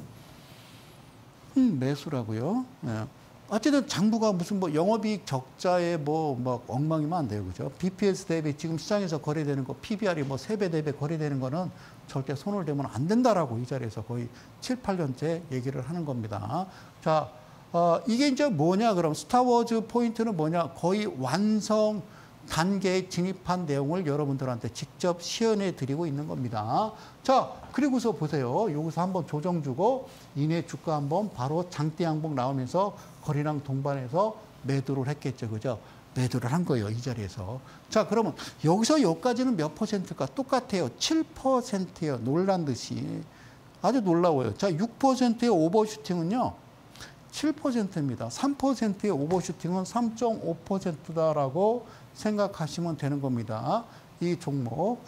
매수라고요. 네. 어쨌든 장부가 무슨 뭐 영업이익 적자에 막 엉망이면 안 돼요. 그죠? BPS 대비 지금 시장에서 거래되는 거 PBR이 뭐 3배, 4배 거래되는 거는 절대 손을 대면 안 된다라고 이 자리에서 거의 7, 8년째 얘기를 하는 겁니다. 자, 이게 이제 뭐냐 그럼 스타워즈 포인트는 뭐냐 거의 완성 단계에 진입한 내용을 여러분들한테 직접 시연해 드리고 있는 겁니다. 자, 그리고서 보세요. 여기서 한번 조정 주고 이내 주가 한번 바로 장대 양봉 나오면서 거래량 동반해서 매도를 했겠죠. 그죠? 매도를 한 거예요. 이 자리에서. 자, 그러면 여기서 여기까지는 몇 퍼센트일까? 똑같아요. 7%예요. 놀란 듯이. 아주 놀라워요. 자, 6%의 오버슈팅은요. 7%입니다. 3%의 오버슈팅은 3.5%다라고 생각하시면 되는 겁니다. 이 종목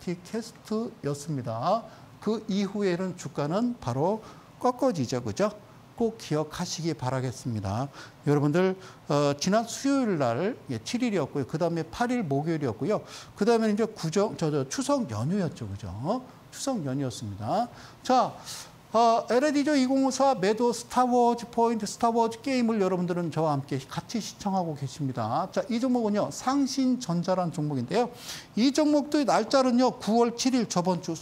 RT캐스트였습니다. 그 이후에는 주가는 바로 꺾어지죠. 그죠? 꼭 기억하시기 바라겠습니다. 여러분들 지난 수요일 날 7일이었고요. 그다음에 8일 목요일이었고요. 그다음에 이제 추석 연휴였죠. 그죠? 추석 연휴였습니다. 자, LAD조 2054 매도 스타워즈 포인트 스타워즈 게임을 여러분들은 저와 함께 같이 시청하고 계십니다. 자, 이 종목은요. 상신전자라는 종목인데요. 이 종목도 날짜는요. 9월 7일 저번 주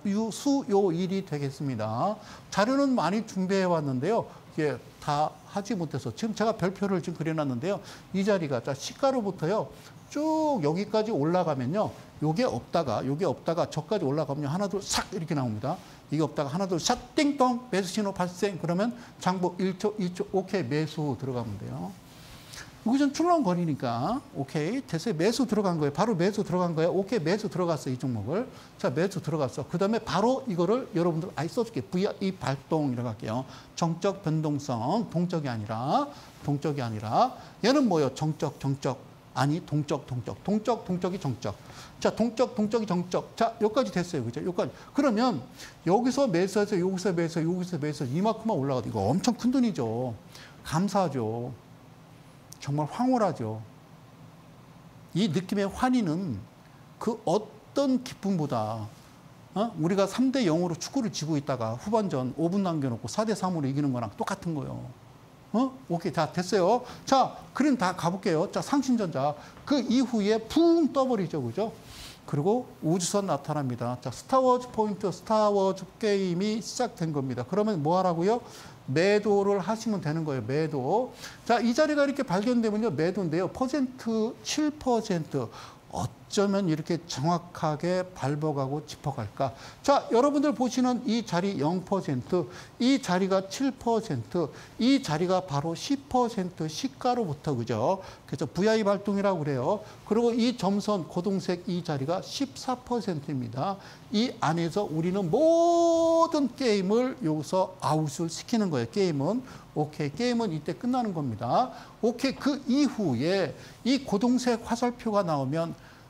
수요일이 되겠습니다. 자료는 많이 준비해 왔는데요. 이게 다 하지 못해서 지금 제가 별표를 지금 그려놨는데요. 이 자리가 자 시가로부터요. 쭉 여기까지 올라가면요. 요게 없다가 저까지 올라가면 하나 둘 싹 이렇게 나옵니다. 이게 없다가 하나 둘 샷 띵동 매수 신호 발생 그러면 장부 1초 2초 오케이 매수 들어가면 돼요. 여기선 출렁거리니까 오케이 됐어요. 매수 들어간 거예요. 바로 매수 들어간 거예요. 오케이 매수 들어갔어 이 종목을. 자 매수 들어갔어. 그 다음에 바로 이거를 여러분들 아예 써줄게요. VI 발동이라고 할게요. 정적 변동성 동적이 아니라 얘는 뭐예요? 정적 아니 동적이 정적. 자 동적이 정적. 자 여기까지 됐어요. 그죠? 여기까지. 그러면 여기서 매수해서 여기서 매수 이만큼만 올라가도 이거 엄청 큰 돈이죠. 감사하죠. 정말 황홀하죠. 이 느낌의 환희는 그 어떤 기쁨보다 우리가 3대 0으로 축구를 지고 있다가 후반전 5분 남겨놓고 4대 3으로 이기는 거랑 똑같은 거예요. 오케이, 다 됐어요. 자, 그럼 다 가볼게요. 자, 상신전자. 그 이후에 붕 떠버리죠. 그죠? 그리고 우주선 나타납니다. 자, 스타워즈 포인트, 스타워즈 게임이 시작된 겁니다. 그러면 뭐 하라고요? 매도를 하시면 되는 거예요. 매도. 자, 이 자리가 이렇게 발견되면요. 매도인데요. 퍼센트 7%. 어쩌면 이렇게 정확하게 밟아가고 짚어갈까? 자, 여러분들 보시는 이 자리 0%, 이 자리가 7%, 이 자리가 바로 10% 시가로부터, 그죠? 그래서 VI 발동이라고 그래요. 그리고 이 점선, 고동색 이 자리가 14%입니다. 이 안에서 우리는 모든 게임을 여기서 아웃을 시키는 거예요. 게임은. 오케이. 게임은 이때 끝나는 겁니다. 오케이. 그 이후에 이 고동색 화살표가 나오면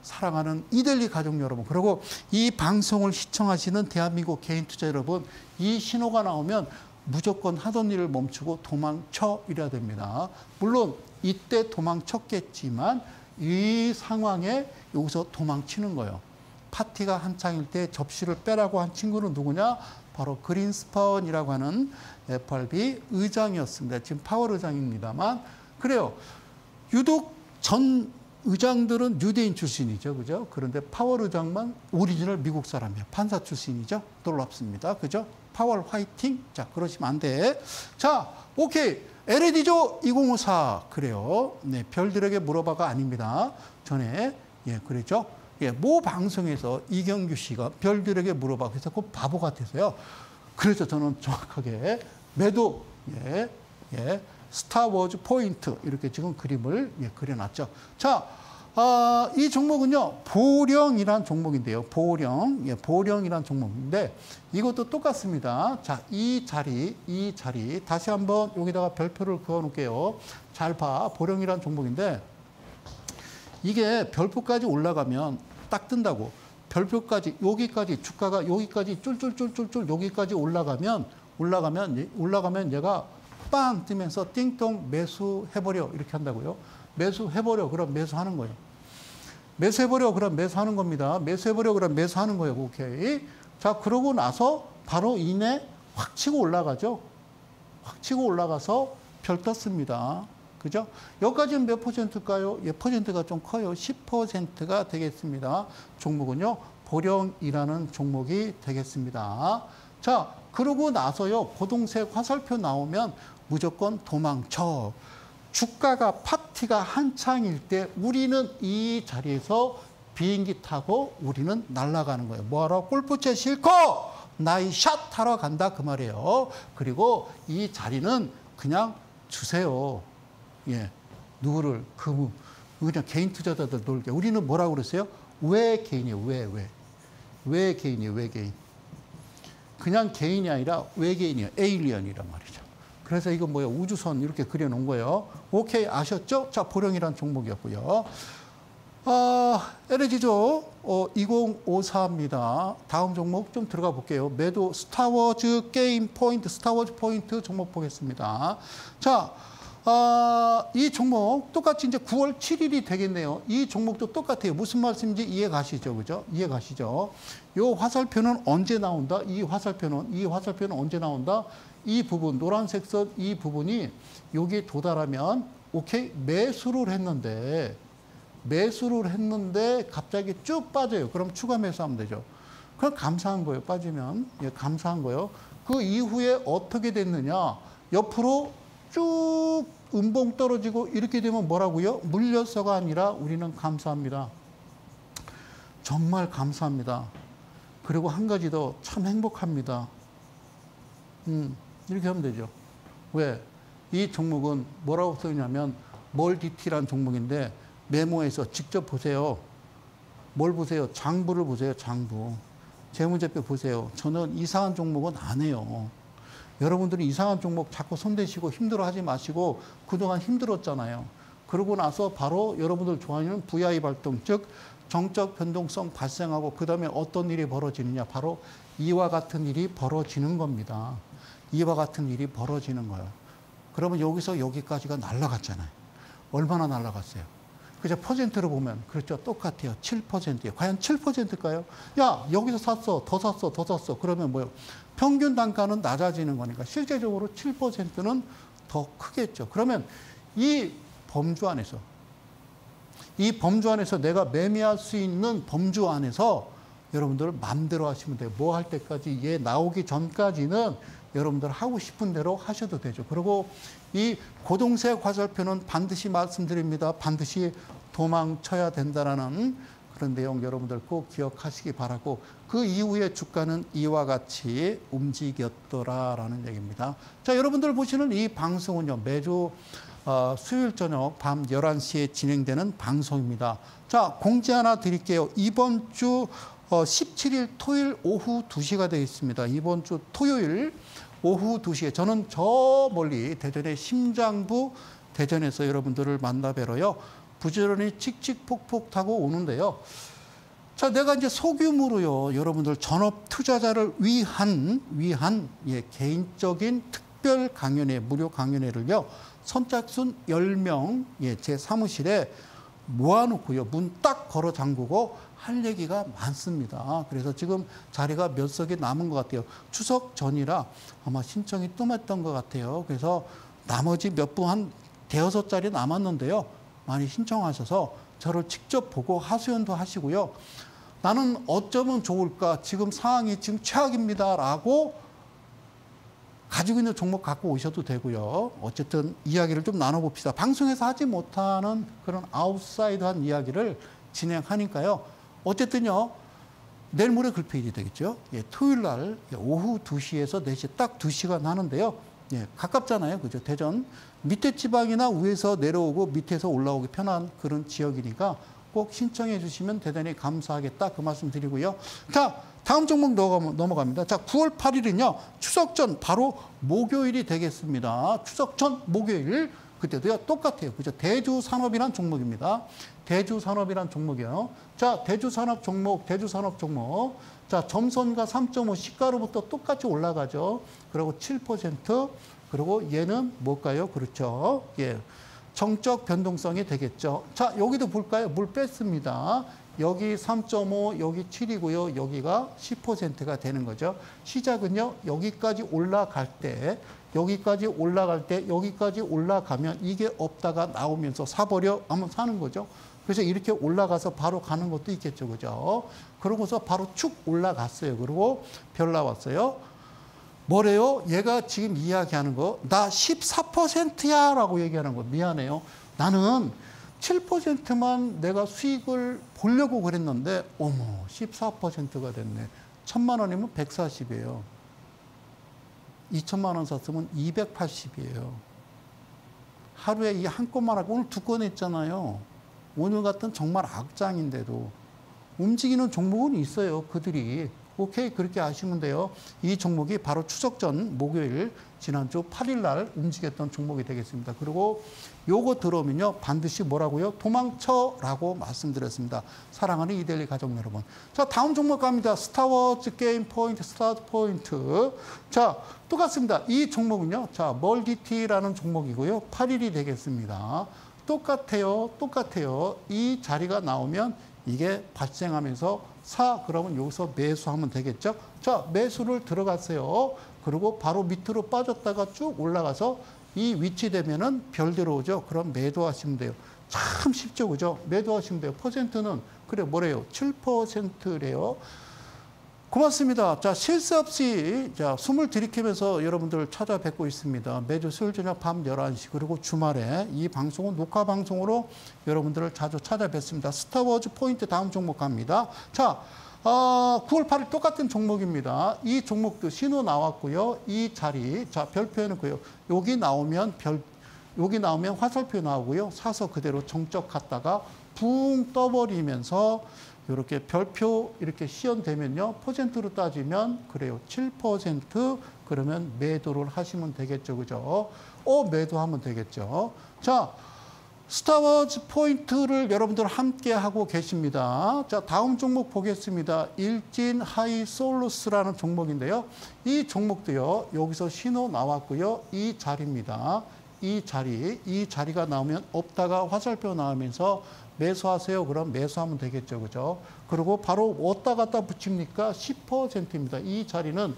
사랑하는 이델리 가족 여러분, 그리고 이 방송을 시청하시는 대한민국 개인 투자 여러분, 이 신호가 나오면 무조건 하던 일을 멈추고 도망쳐 이래야 됩니다. 물론 이때 도망쳤겠지만 이 상황에 여기서 도망치는 거예요. 파티가 한창일 때 접시를 빼라고 한 친구는 누구냐? 바로 그린스펀이라고 하는 FRB 의장이었습니다. 지금 파월 의장입니다만, 그래요. 유독 전 의장들은 유대인 출신이죠. 그죠? 그런데 파월 의장만 오리지널 미국 사람이에요. 판사 출신이죠. 놀랍습니다. 그죠? 파월 화이팅? 자, 그러시면 안 돼. 자, 오케이. LAD죠? 2054. 그래요. 네, 별들에게 물어봐가 아닙니다. 전에, 예, 그랬죠? 예, 모 방송에서 이경규 씨가 별들에게 물어봐. 그래서 그 바보 같아서요. 그래서 저는 정확하게 매도, 예, 예, 스타워즈 포인트 이렇게 지금 그림을 예, 그려놨죠. 자, 이 종목은요, 보령이란 종목인데요. 보령, 예, 보령이란 종목인데 이것도 똑같습니다. 자, 이 자리 다시 한번 여기다가 별표를 그어놓을게요. 잘 봐, 보령이란 종목인데 이게 별표까지 올라가면 딱 뜬다고. 별표까지 여기까지 주가가 여기까지 쫄쫄쫄쫄쫄 여기까지 올라가면 얘가 빵 뜨면서 띵동 매수해버려 이렇게 한다고요. 매수해버려 그럼 매수하는 거예요. 매수해버려 그럼 매수하는 겁니다. 매수해버려 그럼 매수하는 거예요. 오케이. 자, 그러고 나서 바로 이내 확 치고 올라가죠. 확 치고 올라가서 별 떴습니다. 그죠? 여기까지는 몇 %일까요? 예, 퍼센트가 좀 커요. 10%가 되겠습니다. 종목은요, 보령이라는 종목이 되겠습니다. 자, 그러고 나서요, 고동색 화살표 나오면 무조건 도망쳐. 주가가 파티가 한창일 때 우리는 이 자리에서 비행기 타고 우리는 날아가는 거예요. 뭐하러? 골프채 싣고 나이 샷 하러 간다 그 말이에요. 그리고 이 자리는 그냥 주세요. 예, 누구를 그냥 개인 투자자들 놀게. 우리는 뭐라고 그랬어요? 외개인이에요. 외개인이에요. 외개인. 그냥 개인이 아니라 외계인이에요. 에일리언이란 말이죠. 그래서 이거 뭐예요? 우주선 이렇게 그려놓은 거예요. 오케이, 아셨죠? 자, 보령이란 종목이었고요. LG죠. 2054입니다. 다음 종목 좀 들어가 볼게요. 매도 스타워즈 게임 포인트, 스타워즈 포인트 종목 보겠습니다. 자, 이 종목 똑같이 이제 9월 7일이 되겠네요. 이 종목도 똑같아요. 무슨 말씀인지 이해 가시죠? 그죠? 이해 가시죠? 요 화살표는 언제 나온다? 이 화살표는 언제 나온다? 이 부분, 노란색 선 이 부분이 여기에 도달하면, 오케이, 매수를 했는데 갑자기 쭉 빠져요. 그럼 추가 매수하면 되죠. 그럼 감사한 거예요. 빠지면. 예, 감사한 거예요. 그 이후에 어떻게 됐느냐? 옆으로 쭉 음봉 떨어지고 이렇게 되면 뭐라고요? 물려서가 아니라 우리는 감사합니다. 정말 감사합니다. 그리고 한 가지 더 참 행복합니다. 이렇게 하면 되죠. 왜? 이 종목은 뭐라고 써있냐면 멀디티란 종목인데 메모에서 직접 보세요. 뭘 보세요? 장부를 보세요. 장부. 재무제표 보세요. 저는 이상한 종목은 안 해요. 여러분들이 이상한 종목 자꾸 손대시고 힘들어하지 마시고 그동안 힘들었잖아요. 그러고 나서 바로 여러분들 좋아하는 VI 발동, 즉 정적 변동성 발생하고 그 다음에 어떤 일이 벌어지느냐. 바로 이와 같은 일이 벌어지는 겁니다. 이와 같은 일이 벌어지는 거예요. 그러면 여기서 여기까지가 날아갔잖아요. 얼마나 날아갔어요? 그죠? 퍼센트로 보면 그렇죠. 똑같아요. 7%예요. 과연 7%일까요? 야, 여기서 샀어. 더 샀어. 그러면 뭐예요? 평균 단가는 낮아지는 거니까 실제적으로 7%는 더 크겠죠. 그러면 이 범주 안에서 내가 매매할 수 있는 범주 안에서 여러분들 마음대로 하시면 돼요. 뭐 할 때까지 얘 나오기 전까지는 여러분들 하고 싶은 대로 하셔도 되죠. 그리고 이 고동색 화살표는 반드시 말씀드립니다. 반드시 도망쳐야 된다라는 그런 내용 여러분들 꼭 기억하시기 바라고, 그 이후에 주가는 이와 같이 움직였더라라는 얘기입니다. 자, 여러분들 보시는 이 방송은요, 매주 수요일 저녁 밤 11시에 진행되는 방송입니다. 자, 공지 하나 드릴게요. 이번 주 17일 토요일 오후 2시가 되어 있습니다. 이번 주 토요일 오후 2시에 저는 저 멀리 대전의 심장부 대전에서 여러분들을 만나 뵈러요. 부지런히 칙칙폭폭 타고 오는데요. 자, 내가 이제 소규모로요, 여러분들 전업 투자자를 위한 개인적인 특별 강연회, 무료 강연회를요, 선착순 10명 제 사무실에 모아놓고요, 문 딱 걸어 잠그고 할 얘기가 많습니다. 그래서 지금 자리가 몇 석이 남은 것 같아요. 추석 전이라 아마 신청이 뜸했던 것 같아요. 그래서 나머지 몇 분 한 대여섯 자리 남았는데요. 많이 신청하셔서 저를 직접 보고 하소연도 하시고요. 나는 어쩌면 좋을까? 지금 상황이 지금 최악입니다라고 가지고 있는 종목 갖고 오셔도 되고요. 어쨌든 이야기를 좀 나눠봅시다. 방송에서 하지 못하는 그런 아웃사이드한 이야기를 진행하니까요. 어쨌든요. 내일 모레 글페이지 되겠죠. 토요일 날 오후 2시에서 4시 딱 2시간 하는데요. 가깝잖아요. 그죠? 대전 밑에 지방이나 위에서 내려오고 밑에서 올라오기 편한 그런 지역이니까 꼭 신청해 주시면 대단히 감사하겠다. 그 말씀 드리고요. 자, 다음 종목 넘어갑니다. 자, 9월 8일은요. 추석 전 바로 목요일이 되겠습니다. 추석 전 목요일. 그때도요. 똑같아요. 그죠? 대주산업이란 종목입니다. 대주산업이란 종목이요. 자, 대주산업 종목. 자, 점선과 3.5 시가로부터 똑같이 올라가죠. 그리고 7%. 그리고 얘는 뭘까요? 그렇죠. 예. 정적 변동성이 되겠죠. 자, 여기도 볼까요? 물 뺐습니다. 여기 3.5, 여기 7이고요. 여기가 10%가 되는 거죠. 시작은요. 여기까지 올라갈 때, 여기까지 올라가면 이게 없다가 나오면서 사버려 하면 사는 거죠. 그래서 이렇게 올라가서 바로 가는 것도 있겠죠. 그죠? 그러고서 바로 축 올라갔어요. 그리고 별 나왔어요. 뭐래요? 얘가 지금 이야기하는 거, 나 14%야 라고 얘기하는 거. 미안해요. 나는 7%만 내가 수익을 보려고 그랬는데, 어머, 14%가 됐네. 1,000만 원이면 140이에요. 2천만 원 샀으면 280이에요. 하루에 이 한 건만 하고, 오늘 2건 했잖아요. 오늘 같은 정말 악장인데도 움직이는 종목은 있어요. 그들이. 오케이, 그렇게 아시면 돼요. 이 종목이 바로 추석 전 목요일 지난주 8일 날 움직였던 종목이 되겠습니다. 그리고 요거 들어오면요. 반드시 뭐라고요? 도망쳐라고 말씀드렸습니다. 사랑하는 이데일리 가족 여러분. 자, 다음 종목 갑니다. 스타워즈 게임 포인트, 스타트 포인트. 자, 똑같습니다. 이 종목은요. 자, 멀디티라는 종목이고요. 8일이 되겠습니다. 똑같아요. 이 자리가 나오면 이게 발생하면서 그러면 여기서 매수하면 되겠죠. 자, 매수를 들어갔어요. 그리고 바로 밑으로 빠졌다가 쭉 올라가서 이 위치 되면은 별 들어오죠. 그럼 매도하시면 돼요. 참 쉽죠. 그죠? 매도하시면 돼요. 퍼센트는 그래 뭐래요? 7%래요. 고맙습니다. 자, 쉴 새 없이 자, 숨을 들이키면서 여러분들 찾아뵙고 있습니다. 매주 수요일 저녁 밤 11시 그리고 주말에 이 방송은 녹화 방송으로 여러분들을 자주 찾아뵙습니다. 스타워즈 포인트 다음 종목 갑니다. 자, 9월 8일 똑같은 종목입니다. 이 종목도 신호 나왔고요. 이 자리, 자, 별표 해놓고요. 여기 나오면 화살표 나오고요. 사서 그대로 정적 갔다가 붕 떠버리면서 이렇게 별표 이렇게 시연되면요. 퍼센트로 따지면 그래요. 7% 그러면 매도를 하시면 되겠죠. 그죠? 매도하면 되겠죠. 자, 스타워즈 포인트를 여러분들 함께 하고 계십니다. 자, 다음 종목 보겠습니다. 일진 하이솔루스라는 종목인데요. 이 종목도요. 여기서 신호 나왔고요. 이 자리입니다. 이 자리가 나오면 없다가 화살표 나오면서 매수하세요. 그럼 매수하면 되겠죠. 그죠? 그리고 바로 왔다 갔다 붙입니까? 10%입니다. 이 자리는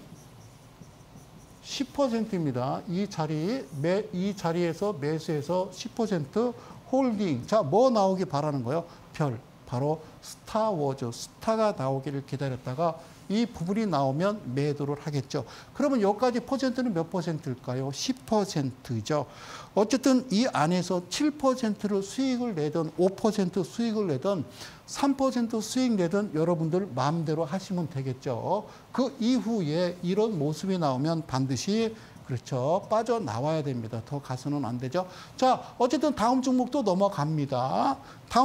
10%입니다. 이 자리에서 매수해서 10% 홀딩. 자, 뭐 나오기 바라는 거예요? 별. 바로 스타워즈. 스타가 나오기를 기다렸다가 이 부분이 나오면 매도를 하겠죠. 그러면 여기까지 퍼센트는 몇 퍼센트일까요? 10%죠. 어쨌든 이 안에서 7%를 수익을 내든 5% 수익을 내든 3% 수익 내든 여러분들 마음대로 하시면 되겠죠. 그 이후에 이런 모습이 나오면 반드시 그렇죠. 빠져나와야 됩니다. 더 가서는 안 되죠. 자, 어쨌든 다음 종목도 넘어갑니다.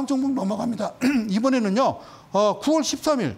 이번에는요. 9월 13일.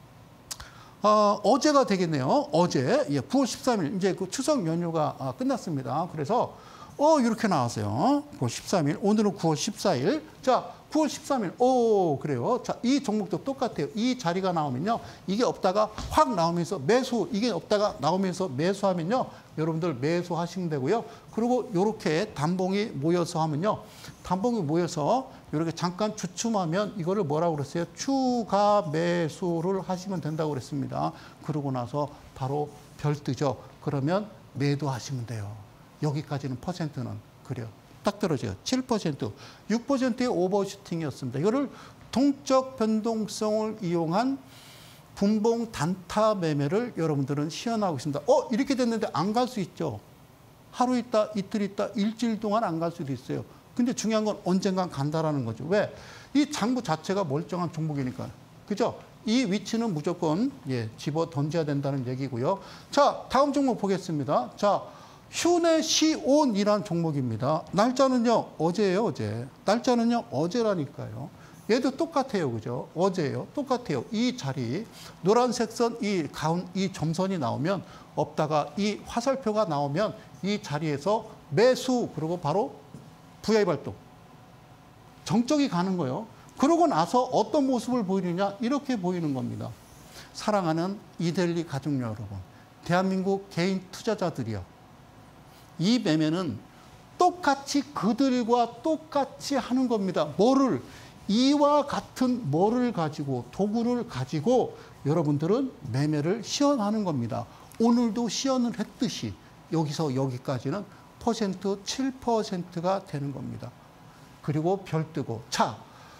어제가 되겠네요. 어제. 9월 13일. 이제 그 추석 연휴가 끝났습니다. 그래서 이렇게 나왔어요. 9월 13일. 오늘은 9월 14일. 자, 9월 13일. 오, 그래요. 자, 이 종목도 똑같아요. 이 자리가 나오면요. 이게 없다가 확 나오면서 매수, 이게 없다가 나오면서 매수하면요. 여러분들 매수하시면 되고요. 그리고 이렇게 단봉이 모여서 하면요. 단봉이 모여서 이렇게 잠깐 주춤하면 이거를 뭐라고 그랬어요? 추가 매수를 하시면 된다고 그랬습니다. 그러고 나서 바로 별 뜨죠. 그러면 매도하시면 돼요. 여기까지는 퍼센트는 그래요. 딱 떨어져요. 7%, 6%의 오버슈팅이었습니다. 이거를 동적 변동성을 이용한 분봉 단타 매매를 여러분들은 시연하고 있습니다. 이렇게 됐는데 안 갈 수 있죠. 하루 있다, 이틀 있다, 일주일 동안 안 갈 수도 있어요. 근데 중요한 건 언젠간 간다라는 거죠. 왜? 이 장부 자체가 멀쩡한 종목이니까. 그죠? 이 위치는 무조건 집어 던져야 된다는 얘기고요. 자, 다음 종목 보겠습니다. 자, 휴네시온이라는 종목입니다. 날짜는요, 어제예요, 어제. 날짜는요, 어제라니까요. 얘도 똑같아요, 그죠? 어제예요, 똑같아요. 이 자리, 노란색 선, 이 점선이 나오면 없다가 이 화살표가 나오면 이 자리에서 매수, 그리고 바로 VI 발동. 정적이 가는 거예요. 그러고 나서 어떤 모습을 보이느냐? 이렇게 보이는 겁니다. 사랑하는 이데일리 가족 여러분, 대한민국 개인 투자자들이요. 이 매매는 똑같이 그들과 똑같이 하는 겁니다. 뭐를? 이와 같은 뭐를 가지고, 도구를 가지고 여러분들은 매매를 시연하는 겁니다. 오늘도 시연을 했듯이 여기서 여기까지는 퍼센트 7%가 되는 겁니다. 그리고 별 뜨고. 자,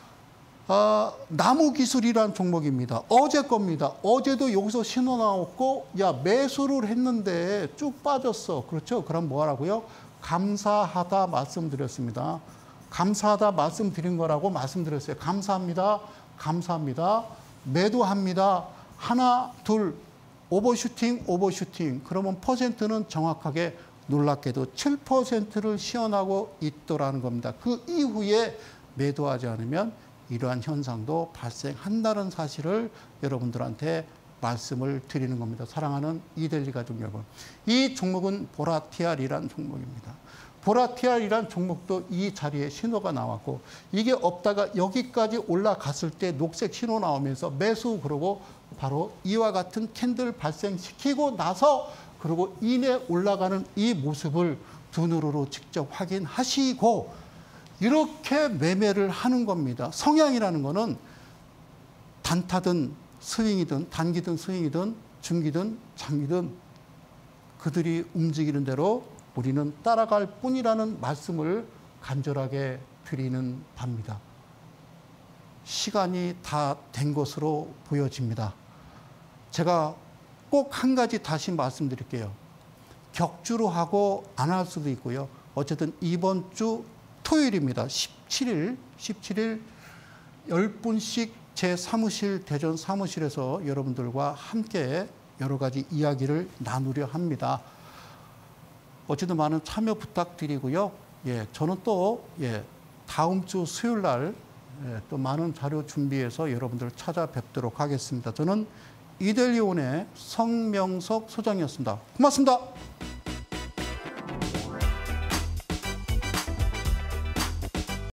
나무기술이라는 종목입니다. 어제 겁니다. 어제도 여기서 신호 나왔고, 야, 매수를 했는데 쭉 빠졌어. 그렇죠? 그럼 뭐 하라고요? 감사하다 말씀드렸습니다. 감사하다 말씀드린 거라고 말씀드렸어요. 감사합니다. 감사합니다. 매도합니다. 하나, 둘, 오버슈팅, 오버슈팅. 그러면 퍼센트는 정확하게 놀랍게도 7%를 시연하고 있더라는 겁니다. 그 이후에 매도하지 않으면 이러한 현상도 발생한다는 사실을 여러분들한테 말씀을 드리는 겁니다. 사랑하는 이데일리 가족 여러분. 이 종목은 보라티알이라는 종목입니다. 보라티알이라는 종목도 이 자리에 신호가 나왔고, 이게 없다가 여기까지 올라갔을 때 녹색 신호 나오면서 매수, 그러고 바로 이와 같은 캔들 발생시키고 나서 그리고 이내 올라가는 이 모습을 두 눈으로 직접 확인하시고 이렇게 매매를 하는 겁니다. 성향이라는 거는 단타든 스윙이든 단기든 스윙이든 중기든 장기든 그들이 움직이는 대로 우리는 따라갈 뿐이라는 말씀을 간절하게 드리는 바입니다. 시간이 다 된 것으로 보여집니다. 제가 꼭 한 가지 다시 말씀드릴게요. 격주로 하고 안 할 수도 있고요. 어쨌든 이번 주 토요일입니다. 17일 10분씩 제 사무실, 대전 사무실에서 여러분들과 함께 여러 가지 이야기를 나누려 합니다. 어쨌든 많은 참여 부탁드리고요. 저는 또 다음 주 수요일 날 또 많은 자료 준비해서 여러분들 찾아뵙도록 하겠습니다. 저는 이데일리온의 성명석 소장이었습니다. 고맙습니다.